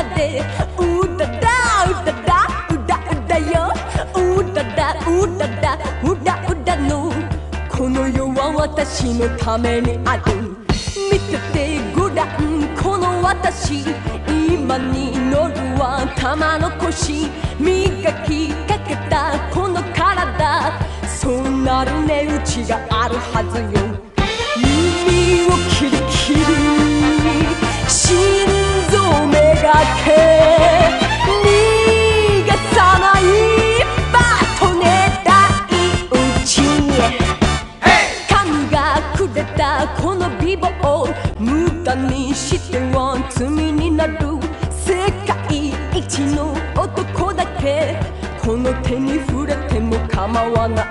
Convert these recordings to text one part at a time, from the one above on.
だでうだだうだだうだうだようだだうだだうだうだのこの世は私のためにある見ててごらんこの私今に乗るは玉の腰磨きかけたこの体そうなる値打ちがあるはずよ耳をキリキリ心臓めがけ逃がさないバトネ大打ち神がくれたこの美貌を無駄にしては罪になる世界一の男だけこの手に触れても構わない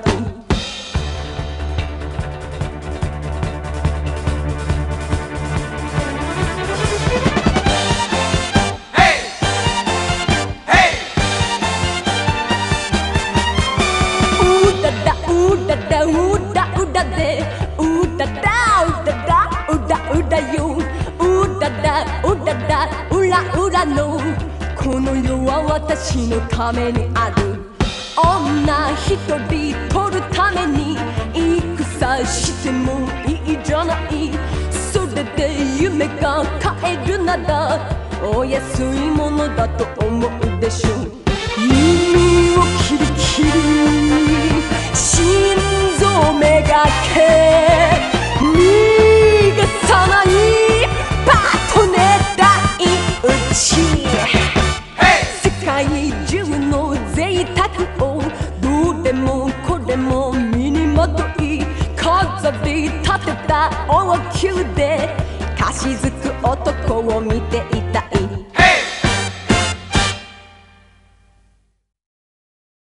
うだだうだだうだうだでうだだうだだうだうだようだだうだだうらうらのこの世は私のためにある女一人取るために戦してもいいじゃないそれで夢が買えるならお安いものだと思うでしょう耳をキリキリ心臓めがけ逃がさないバトネ大打ち世界中の贅沢をどれもこれも身にまとい飾り立てた王宮でかしずく男を見ていたい